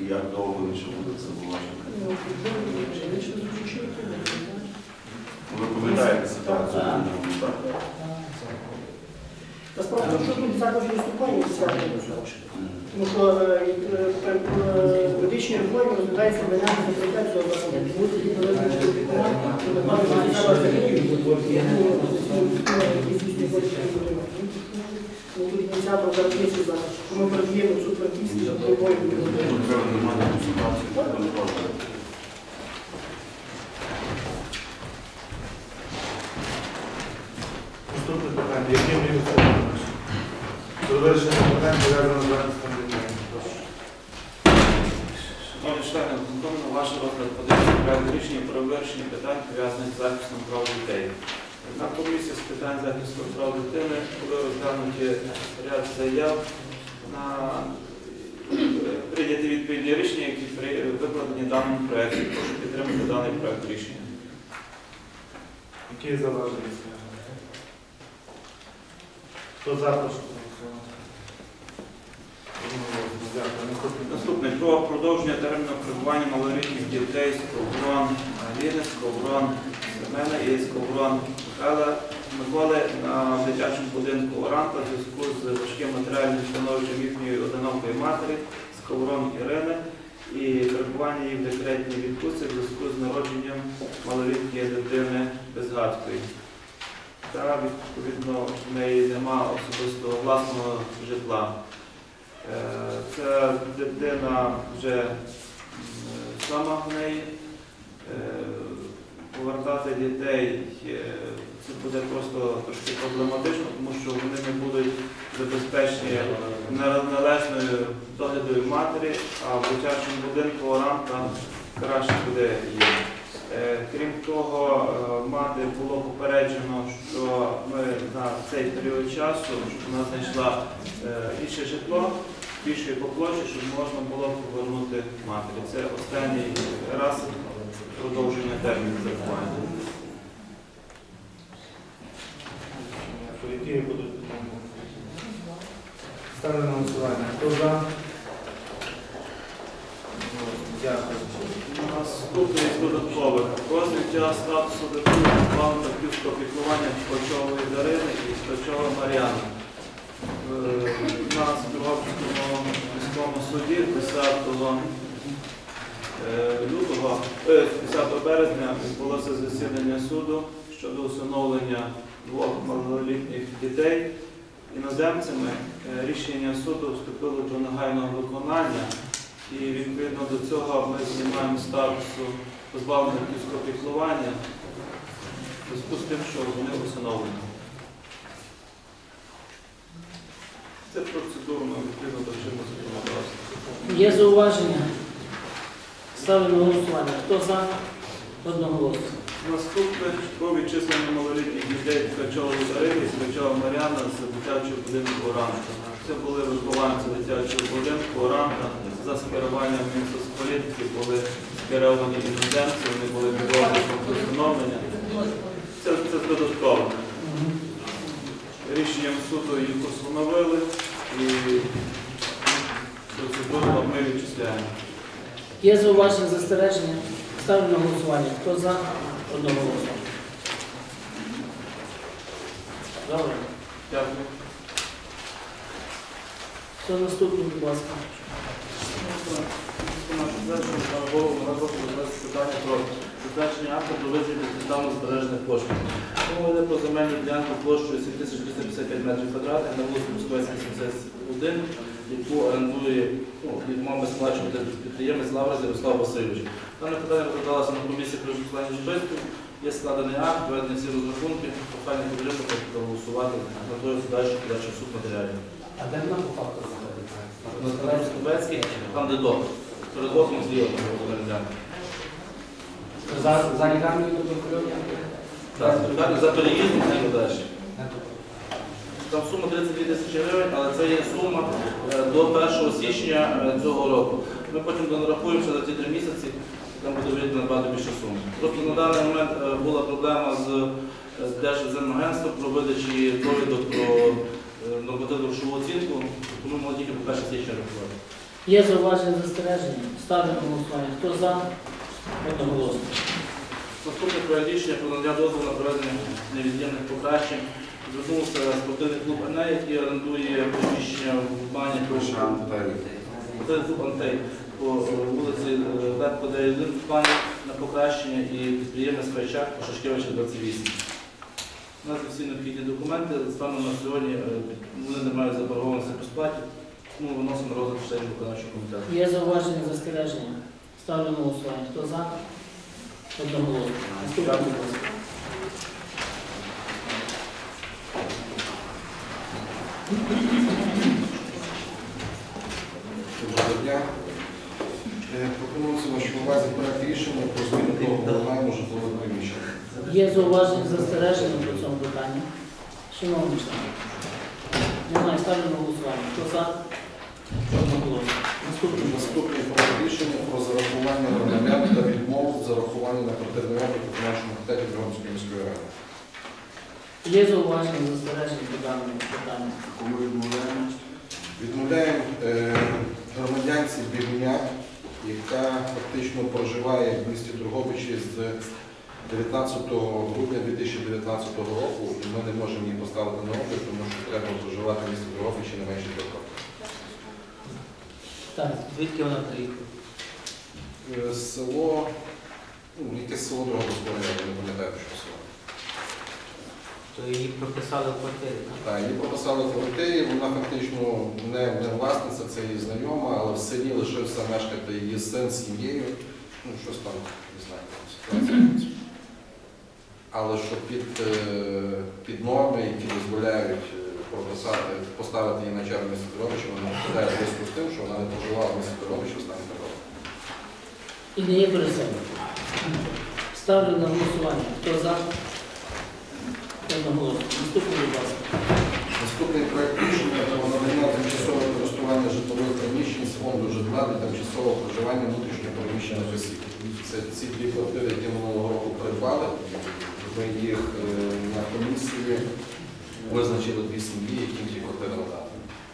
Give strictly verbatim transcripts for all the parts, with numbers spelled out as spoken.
як довго він ще буде це бувати? Ви пам'ятаєте ситуацію? Насправді, що тут також виступає, тому що в медичній реформі розглядається варіант закриття цього закладу. Тому тоді повинні опікувати, що напевно зараз тут ініціатор зараз місяць зараз, що ми передаємо цю практичну допомогу. Треба нормально ситуацію контролювати. Наступне питання. Які мені встановлюють? До вирішення питань пов'язано з захистом дітей. Шановні члени виконкому, ваш розгляд подається проект рішення про вирішення питань, пов'язаних з захистом прав дітей. На комісії з питань захисту прав дитини були розглянуті ряд заяв на прийняти відповідні рішення, які викладені в даному проєкті. Прошу підтримати даний проєкт рішення. Які заваження? Хто за, прошу голосувати. Наступне. Про продовження терміну перебування малолітніх дітей Сковрон Аліни, Сковрон Семена і Сковрон Михайла Миколи на дитячому будинку Оранта в зв'язку з важким матеріальним становищем їхньої одинокої матері Сковрон Ірини і перебування їх в декретній відпустці в зв'язку з народженням малолітньої дитини Безгадської. Та, відповідно, в неї немає особистого власного житла. Ця дитина вже сама в неї. Повертати дітей це буде просто трошки проблематично, тому що вони не будуть забезпечені належною доглядовою матері, а в дитячому будинку Оранта краще буде їм. Крім того, мати було попереджено, що ми на цей період часу, щоб вона знайшла інше житло, більшої по площі, щоб можна було повернути матері. Це останній раз продовження терміну заховання. Які будуть питання? Ставлю на голосування. Хто за? Дякую. Наступний з додаткових. Про зняття статусу дитини плану батьківського піклування Ткачової Дарини і Ткачова Мар'яни. У нас в Дрогобицькому міському суді десятого лютого, десятого березня відбулося засідання суду щодо усиновлення двох малолітніх дітей іноземцями. Рішення суду вступило до негайного виконання і відповідно до цього ми знімаємо статусу позбавлення батьківського піклування в зв'язку з тим, що вони усиновлені. Це процедурно відповідно до чинного законодавства. Є зауваження? Ставлю на голосування. Хто за? Одноголосно. Наступне про відчислення малолітніх дітей Ткачової Дарини і Ткачова Мар'яна з дитячого будинку Оранта. Це були вихованці дитячого будинку Оранта. За скеруванням Мінсоцполітики були скеровані іноземці, вони були відомі про усиновлення. Це, це додатково. Рішенням суду їх усиновили і процедурно ми відчисляємо. Є зауваження, застереження? Ставлю на голосування. Хто за? Одноголосно. Добре. Дякую. Хто наступний, будь ласка? Питання про затвердження акту про визначення державно збережених коштів. Мова йде про земельну ділянку площею сім тисяч триста п'ятдесят п'ять метрів квадратних на вулиці Московській, сімдесят один, яку орендує, ну, яку мав би сплачувати підприємець Лаврик Ярослав Васильович. Дане питання розглядалося на комісії при Руслані Жбицькій. Є складений акт, введені всі розрахунки, прохання підтримати, проголосувати на той подальший подальший суд матеріалів. А де вона по факту знаходиться? На Руслані Жбицькій, там де док. Перед окном зліва там буде. За, за лікарнею туберкульозу? Так, за переїздом і далі. Там сума тридцять дві тисячі гривень, але це є сума до першого січня цього року. Ми потім донарахуємо ще за ці три місяці, там буде видно набагато більше суми. Просто на даний момент була проблема з Держземагентством про видачі довідок про нормативну грошову оцінку, тому ми могли тільки по першого січня рахувати. Є зауваження застереження? Ставлю на голосування. Хто за? Одноголосно. Наступне проект рішення про надання дозволу на проведення невід'ємних покращень. Звернувся спортивний клуб «Еней», який орендує приміщення в бані спортивний клуб «Антей» по вулиці Лепко дев'ять один в бані на покращення і підприємець Файчак по Шашкевича двадцять вісім. У нас є всі необхідні документи. Станом на сьогодні е, вони не мають заборгованості по сплаті, тому виносимо на розгляд членів виконавчого комітету. Є зауваження застереження? Ставлю на голосування. Хто за? Одноголосно. Наступне, будь ласка. Доброго дня. Е, Пропонується вашій увазі проект рішення про зміну договору найму житлових приміщень. Є зауваження застереження по цьому питанню? Шановні члени. Немає. Ставлю на голосування. Хто за? Одноголосно. Наступне, будь ласка. Наступний проект рішення про зарахування громадян та відмову з зарахування на квартирний облік у виконавчому комітеті Дрогобицької міської ради. Є зауваження застереження по даному питанню? Кому відмовляємо? Відмовляємо е, громадянці Бігуня, яка фактично проживає в місті Дрогобичі з дев'ятнадцятого грудня дві тисячі дев'ятнадцятого року, і ми не можемо її поставити на облік, тому що треба проживати в місті Дрогобичі не менше трьох років. Так, звідки вона приїхала? Е, Село, ну, якесь село Дрогобицького району, не пам'ятаю, що село. То її прописали в квартирі. Так, її прописали в квартирі, вона фактично не, не власниця, це її знайома, але в селі лишився мешкати її син з сім'єю, ну щось там, не знаю, ситуація. Але що під, е, під норми, які дозволяють е, прописати, поставити її на чергу місті Дрогобича, вона не вкладає в зв'язку з тим, що вона не проживала в місті Дрогобичі в стані такого. І не є переселенцем. Ставлю на голосування. Хто за? Одноголосно. Наступне, будь ласка. Наступний проект рішення про надання тимчасового користування житлових приміщень з фонду житла для тимчасового проживання внутрішньо переміщених осіб. Це ці дві квартири, які минулого року придбали. Ми їх е, на комісії визначили дві сім'ї, яким ці квартири надати.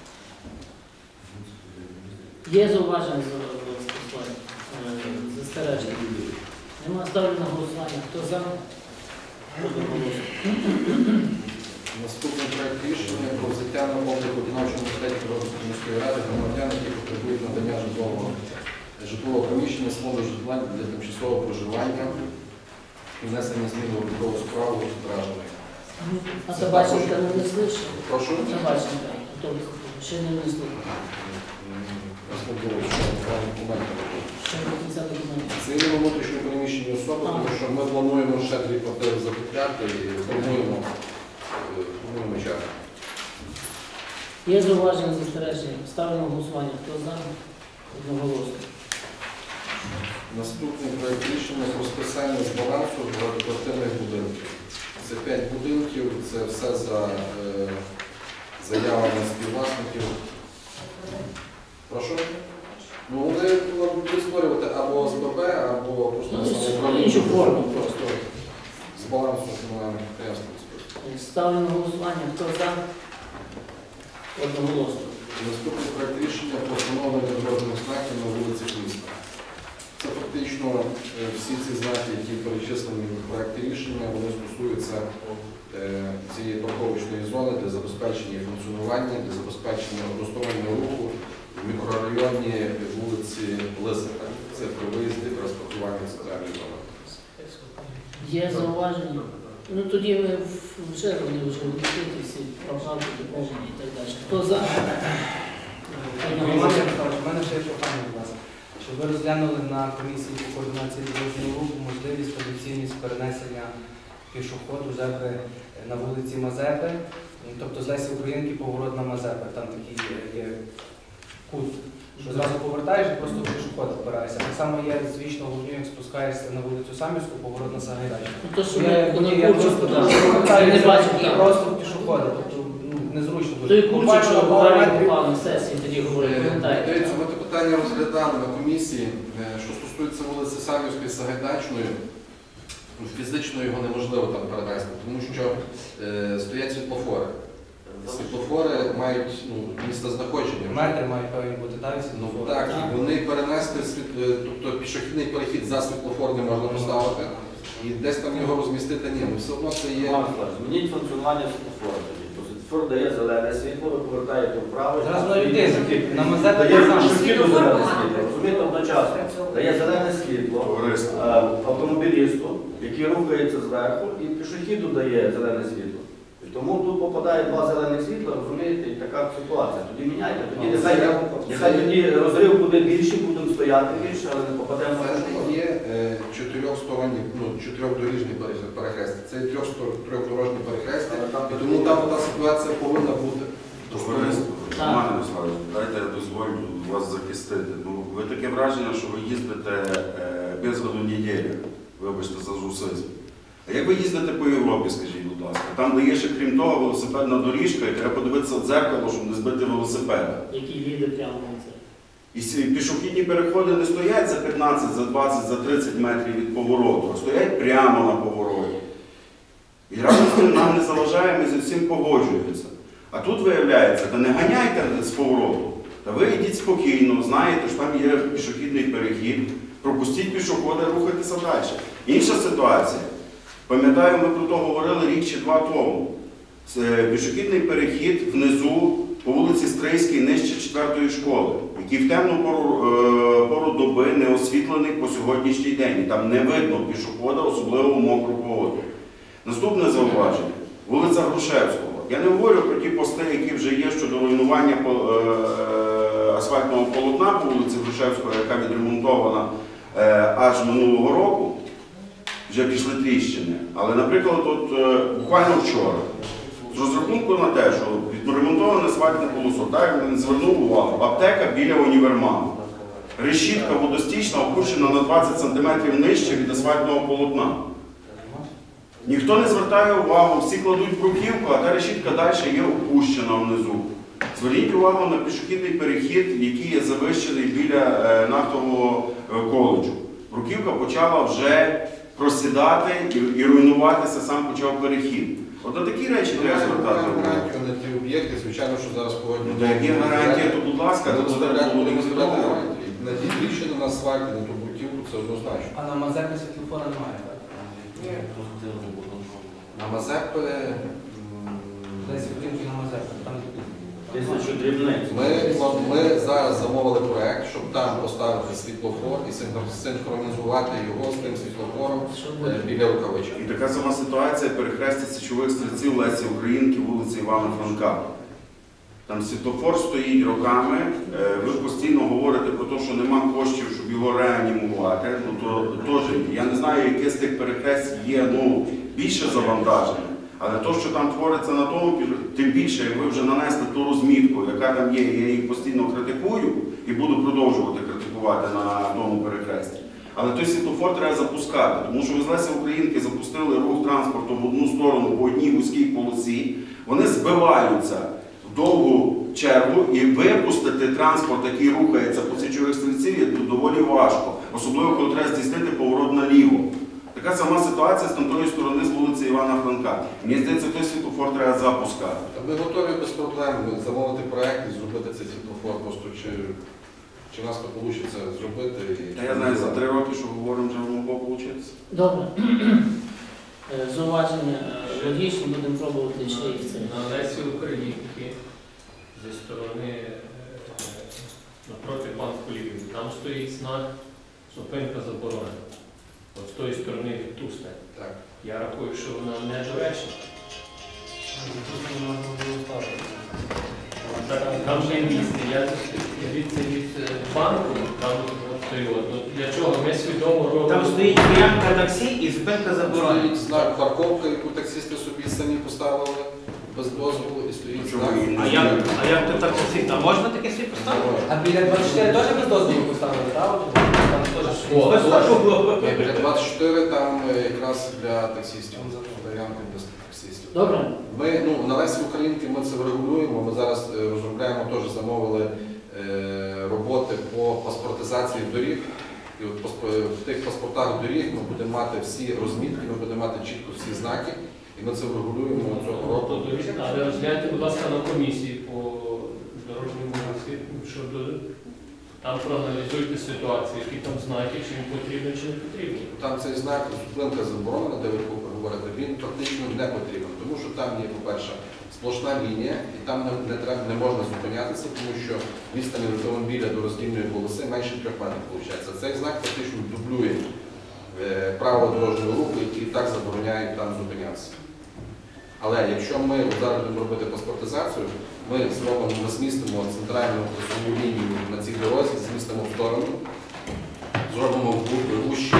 Є зауваження за стосування? Застереження? Нема. Ставлю на голосування. Хто за? Одноголосно. Наступний проект рішення про взяття на облік виконавчого комітеті Дрогобицької міської ради громадян, які потребують надання житлового, житлового приміщення з фонду житла для тимчасового проживання і внесення змін до облікову справу зображеної. А Табаченка не внесли ще? Прошу. Табаченка. А то ще не внесли. Розповідаю, що два документи. Ще до кінця документів. Це є внутрішньо переміщені особи, тому що ми плануємо ще дві квартири закупляти і формуємо, е, формуємо чергу. Є зауваження застереження? Ставлю на голосування. Хто за? Одноголосно. Наступний проект рішення про списання з балансу багатоквартирних будинків. Це п'ять будинків, це все за е, заявами співвласників. Прошу? Ну, вони будуть створювати або з ББ, або просто на Іншу самоуправління. форму просто. З балансу комунальних підприємств. Ставлю на голосування. Хто за? Одноголосно. Наступний проект рішення про встановлення дорожніх знаків на вулицях міста. Це фактично е, всі ці знаки, які перечислені в проекті рішення, вони стосуються е, цієї парковочної зони для забезпечення і функціонування, для забезпечення одностороннього руху в мікрорайоні вулиці Лисика. Це при виїзді та розпаркування центральної зони. Є зауваження? Ну тоді ми вже вони вже відкриті всі поправки, доповнення і так далі. Хто за? Роман Михайлович, у мене ще є прохання, будь ласка, щоб ви розглянули на комісії по координації дорожнього руху можливість та доцільність перенесення пішоходу зебри на вулиці Мазепи, тобто з Лесі Українки поворот на Мазепи, там такий є, є кут, що зразу повертаєш і просто в пішоход впираєшся. Так само є з Вічного вогню, як спускаєшся на вулицю Самівську, поворот на Сагайдачну. Ну, то, що Я, ми я, я просто да. повертаю, не бачив і там. просто в пішоходи, тобто ну, незручно дуже. Той курчик, Буквально що на пару говорили метрів. попав на сесії, тоді говорили, Дивіться, пам'ятаєте? ми це питання розглядали на комісії. Е, Що стосується вулиці Самівської і Сагайдачної, ну, фізично його неможливо там перенести, тому що е, стоять світлофори. Світлофори мають ну, місцезнаходження. Метри мають повинні бути, так? Ну так, і вони перенести світ... тобто пішохідний перехід за світлофор не можна поставити. І десь там його розмістити ні. Ну, все одно це є. Змініть функціонування світлофора тоді. То світлофор дає зелене світло, ви повертаєте вправо. Зараз воно йде, на Мазепі Дає так само. пішохіду зелене світло. Розумієте, одночасно. Дає зелене світло Товариство. е, автомобілісту, який рухається зверху, і пішохіду дає зелене світло. І тому тут попадає два зелених світла, розумієте, і така ситуація. Тоді міняйте, тоді нехай, нехай тоді розрив буде більший, будемо стояти більше, але не попадемо в Це є е, чотирьохсторонні, ну, чотирьохдоріжні перех- перехрестя. Це трьохстор- трьохдорожні перехрестя. І тому там та ситуація повинна бути. Товариство, Роман Мирославович, дайте я дозволю вас захистити. Ну, ви таке враження, що ви їздите е, без году неділі, вибачте за русизм. А як ви їздите по Європі, скажіть, будь ласка, там, де є ще, крім того, велосипедна доріжка, і треба подивитися в дзеркало, щоб не збити велосипеда. Який їде прямо на це. І ці пішохідні переходи не стоять за п'ятнадцять, за двадцять, за тридцять метрів від повороту, а стоять прямо на повороті. І разом з тим нам не заважає, ми зі всім погоджуємося. А тут виявляється, та не ганяйте з повороту, та ви йдіть спокійно, знаєте, що там є пішохідний перехід, пропустіть пішохода, рухайтеся далі. Інша ситуація. Пам'ятаю, ми про то говорили рік чи два тому. Це пішохідний перехід внизу по вулиці Стрийській нижче четвертої школи, який в темну пору, е, пору доби не освітлений по сьогоднішній день. І там не видно пішохода, особливо в мокру погоду. Наступне зауваження. Вулиця Грушевського. Я не говорю про ті пости, які вже є щодо руйнування е, е, асфальтного полотна по вулиці Грушевського, яка відремонтована е, аж минулого року. Вже пішли тріщини. Але, наприклад, от, е, буквально вчора, з розрахунку на те, що відремонтоване асфальтне полосо, так, він звернув увагу, аптека біля універмагу. Решітка водостічна опущена на двадцять сантиметрів нижче від асфальтного полотна. Ніхто не звертає увагу, всі кладуть бруківку, а та решітка далі є опущена внизу. Зверніть увагу на пішохідний перехід, який є завищений біля е, нафтового е, коледжу. Бруківка почала вже просідати і, і руйнуватися, сам почав перехід. От на такі речі треба звертати увагу. гарантію на ті об'єкти, звичайно, що зараз погодні. Ну, як є гарантія, то будь ласка, то будемо буде виставляти здорово. гарантії. На ті тріщини на асфальті, на ту бруківку, це однозначно. А на Мазепі світлофора немає, так? На Мазепи Десь будинки на Мазепі, там Тисячу дрібниць. ми, ми зараз замовили проект, щоб там поставити світлофор і синхронізувати його з тим світлофором е, біля рукавички. І така сама ситуація перехрестя січових стрільців Лесі Українки, вулиці Івана Франка. Там світлофор стоїть роками, е, ви постійно говорите про те, що нема коштів, щоб його реанімувати. Ну, то, теж, я не знаю, яке з тих перехрест є ну, більше завантажене. Але те, що там твориться на тому, тим більше, як ви вже нанесли ту розмітку, яка там є, я їх постійно критикую і буду продовжувати критикувати на тому перехресті. Але той світлофор треба запускати, тому що ви з Лесі Українки запустили рух транспорту в одну сторону по одній вузькій полосі, вони збиваються в довгу чергу і випустити транспорт, який рухається по січових стрільців, є доволі важко, особливо коли треба здійснити поворот наліво. Така сама ситуація з тамтої сторони з вулиці Івана Франка. Мені здається, той світлофор треба запускати. Ми готові без проблем замовити проект і зробити цей світлофор. Просто чи, чи в нас то вийде зробити. І... Та я знаю, за три роки, що говоримо, вже могло вийти. Добре. Е, Зауваження е, логічні, будемо пробувати ще і це. На Лесі Українки зі сторони е, напроти Панськолівки. Там стоїть знак «Зупинка заборонена». От з тої сторони від Тусне. Так. Я рахую, що вона не доречна. Там же місце. Я звідси від е, банку, там стою. Ну, для чого? Ми свідомо робимо. Там стоїть стоянка таксі і зупинка заборонена. Стоїть знак парковка, яку таксисти собі самі поставили без дозволу, і стоїть Чому знак. її не А як, а як то так таксі? Там можна таке світ поставити? А біля двадцять чотири теж без дозволу поставили, так? Там теж О, Без того. Ні, біля двадцять чотири там е, якраз для таксистів, варіанти для таксистів. Добре. Ми, ну, на Лесі Українки ми це врегулюємо, ми зараз е, розробляємо, теж замовили е, роботи по паспортизації доріг. І от пасп- в тих паспортах доріг ми будемо мати всі розмітки, ми будемо мати чітко всі знаки. І ми це врегулюємо цього року. Але розгляньте, будь ласка, на комісії по дорожньому русі, щоб там проаналізуйте ситуацію, які там знаки, чи він потрібен, чи не потрібен. Там цей знак зупинка заборонена, де ви говорите, він практично не потрібен, тому що там є, по-перше, сплошна лінія, і там не, не, треба, не можна зупинятися, тому що відстань від автомобіля до роздільної полоси менше трьох метрів виходить. Цей знак практично дублює е, правила дорожнього руху, які і так забороняють там зупинятися. Але якщо ми зараз будемо робити паспортизацію, ми зробимо, ми змістимо центральну косову лінію на цій дорозі, змістимо в сторону, зробимо вущі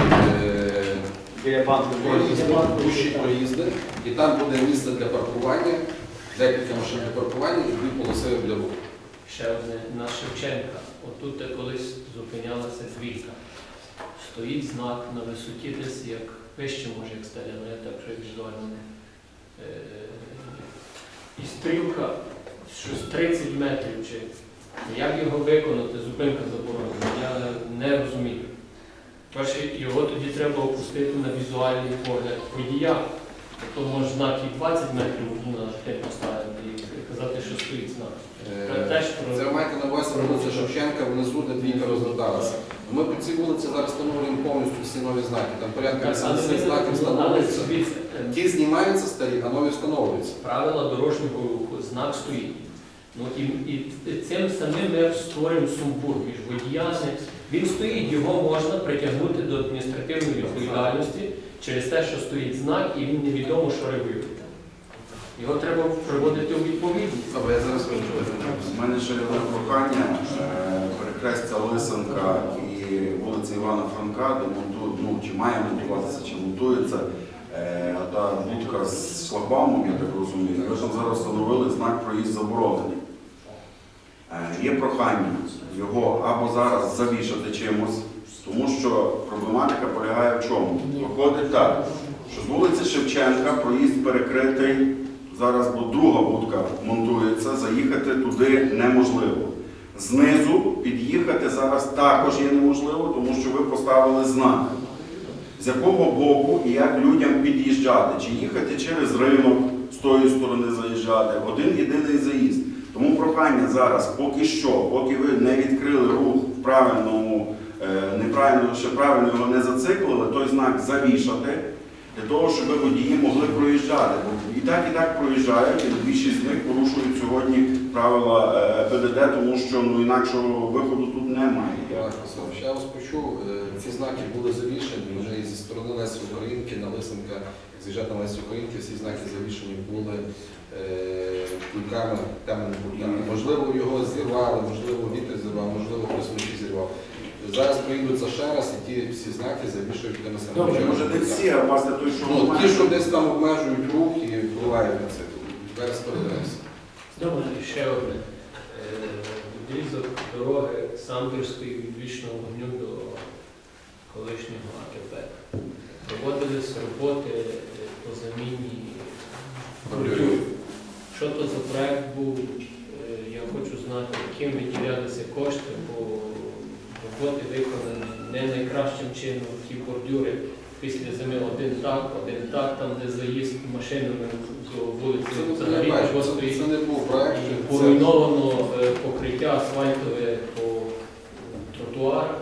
е, проїзди, вущі проїзди, і там буде місце для паркування, декілька машин для паркування і дві полоси для руху. Ще одне, на Шевченка. Отут де колись зупинялася двійка. Стоїть знак на висоті десь як вище, може, як стеля, але я так вже візуально не. Е, І стрілка щось тридцять метрів, чи як його виконати, зупинка заборонена, я не розумію. Перше, його тоді треба опустити на візуальний погляд водія. Тобто може знак і двадцять метрів на те поставити і казати, що стоїть знак. Е, Це ви маєте на увазі вулиця Шевченка, внизу, де двійка розгорталася. Ми по цій вулиці зараз встановлюємо повністю всі нові знаки. Там порядка вісімдесят знаків встановлюється. Ті знімаються старі, а нові встановлюються. Правила дорожнього руху, знак стоїть. Ну, і, і цим самим ми створюємо сумбур між водіями. Він стоїть, його можна притягнути до адміністративної відповідальності через те, що стоїть знак і він невідомо, що регулює. Його треба приводити у відповідність. Добре, я зараз скажу. У мене ще є прохання, перехрестя Лисенка і вулиці Івана Франка, де монтують, ну, чи має монтуватися, чи монтується е, та будка з шлагбаумом, я так розумію. Ви там зараз встановили знак проїзд заборонений. Е, є прохання його або зараз завішати чимось, тому що проблематика полягає в чому? Виходить так, що з вулиці Шевченка проїзд перекритий, зараз бо друга будка монтується, заїхати туди неможливо. Знизу під'їхати зараз також є неможливо, тому що ви поставили знак. З якого боку і як людям під'їжджати, чи їхати через ринок, з тої сторони заїжджати, один єдиний заїзд. Тому прохання зараз, поки що, поки ви не відкрили рух в правильному, неправильно, ще правильно його не зациклили, той знак завішати, для того, щоб водії могли проїжджати. Бо і так, і так проїжджають, і більшість з них порушують сьогодні правила ПДД, тому що ну, інакшого виходу тут немає. Я вас почув, ці знаки були завішені, вже і зі сторони Лесі Українки, на Лисенка, з'їжджати на Лесі Українки, всі знаки завішені були кульками, темними кульками. Можливо, його зірвали, можливо, вітер зірвав, можливо, хтось вночі зірвав. Зараз приїдуться ще раз і ті всі знаки завішують тими самими. Добре, може не всі, а власне той, що ну, ті, що десь там обмежують рух і впливають на це. Зараз передаємося. Добре, ще одне. Відрізок дороги Самбірської від Вічного вогню до колишнього АКП. Проводились роботи по заміні бордюрів. Що то за проект був, я хочу знати, яким виділялися кошти, бо роботи виконані не найкращим чином. Ті бордюри після зими один так, один так, там де заїзд машинами до вулиці взагалі не стоїть. Це не був проект. Поруйновано покриття асфальтове по тротуарах.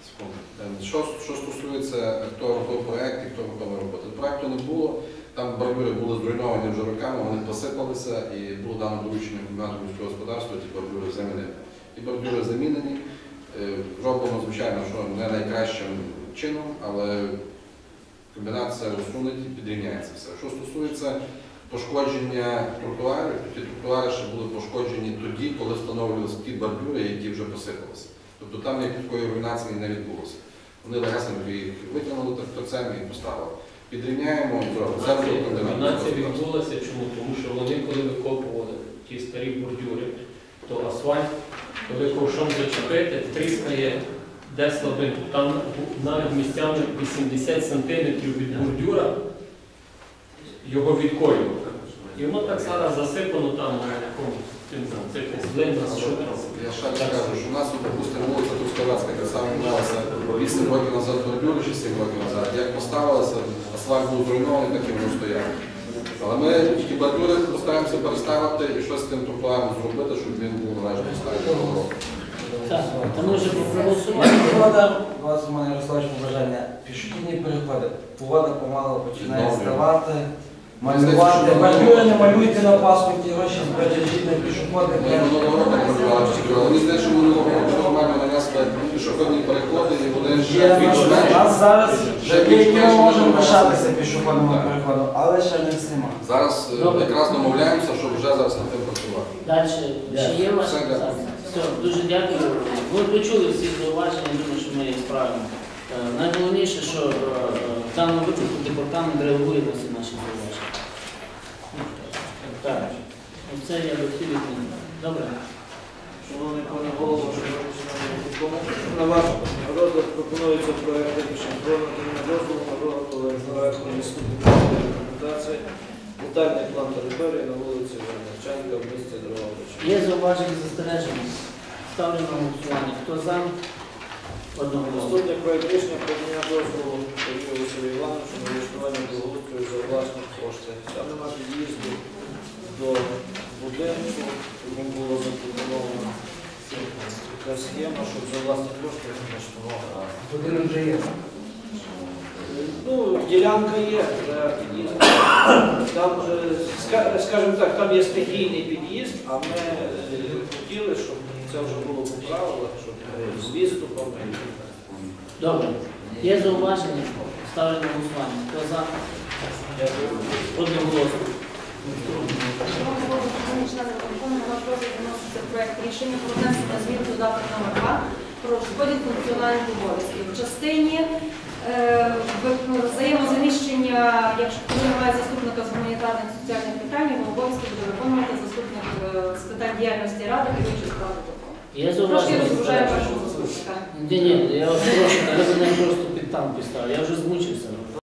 Що, що стосується хто робив проєкт і хто готовий робити. Проєкту не було, там бордюри були зруйновані вже роками, вони посипалися і було дано доручення комбінату міського господарства ті бордюри замінити. Ті бордюри замінені, зроблено, звичайно, що не найкращим чином, але комбінат це усунуть і підрівняється все. Що стосується пошкодження тротуарів, ті тротуари ще були пошкоджені тоді, коли встановлювалися ті бордюри, які вже посипалися. Тобто там ніякої руйнації не відбулося. Вони легесенько їх витягнули тракторцем і поставили. Підрівняємо і зробимо. Руйнація відбулася чому? Тому що вони, коли викопували ті старі бордюри, то асфальт, коли ковшом зачепити, тріскає де слабинку. Там навіть місцями вісімдесят сантиметрів від бордюра його відколювало. І воно так зараз засипано там на якомусь злин. Я ще раз кажу, що у нас, допустимо, вулиця Трускавецька, так само малася вісім років назад бордюри, чи сім років назад. Як поставилося, асфальт був зруйнований, так і воно стояло. Але ми ті бордюри постараємося переставити і щось з тим тротуаром зробити, щоб він був належним стані того року. Так, та ми вже проголосували. Погода, у вас, Роман Ярославович, побажання, пішохідні переходи. Погода помало починає Відновлює. ставати, Мені малювати. здається, що Бордюри не малюйте на паспорті, гроші збережіть на пішоходи. Ми минулого року не малювали, але мені здається, що минулого року нормально нанесли пішохідні переходи і вони Є ще у більш-менш. нас зараз Вже є, які ми більш-менш можемо нормально. лишатися пішохідним Так. переходом, але ще не всіма. Зараз е, Добре. якраз домовляємося, щоб вже зараз над тим працювати. Далі, чи є ваші Все, дякую. питання? Все, дуже дякую. Ви почули всі зауваження, думаю, що ми їх справимо. Е, Найголовніше, що е, в даному випадку департамент реагує на всі наші зауваження. Так, це я би хотів відмінити. Добре. Шановний пане голово, шановні члени виконкому, на ваш розгляд пропонується проект рішення про надання дозволу на виготовлення проекту містобудівної документації, детальний план території на вулиці Верниченка в місті Дрогобичі. Є зауваження застереження. Ставлю на голосування. Хто за? Одного голосу. Наступний проект рішення про надання дозволу Сергію Василю Івановичу на влаштування благоустрою за власні кошти. Там немає під'їзду до будинку, тому було запропоновано така схема, щоб за власні кошти влаштували. Будинок вже є. Ну, ділянка є, вже під'їзд. Там, е, ска- скажімо так, там є стихійний під'їзд, а ми е, хотіли, щоб це вже було по правилах, щоб е, з відступами. Добре. Є зауваження? Ставлю на голосування. Хто за? Одним голосом. Шановні голови, шановні члени виконкому, на ваш розгляд виноситься проект рішення про внесення змін до додаток номер два про розподіл функціональних обов'язків. В частині е, ви- взаємозаміщення, якщо коли немає заступника з гуманітарних і соціальних питань, його обов'язки буде виконувати заступник е, з питань діяльності ради, керуючий справи закону. Є Трошки зауваження? розгружає першого заступника. Ні, ні, я вас прошу, я мене просто під там поставив. Я вже змучився.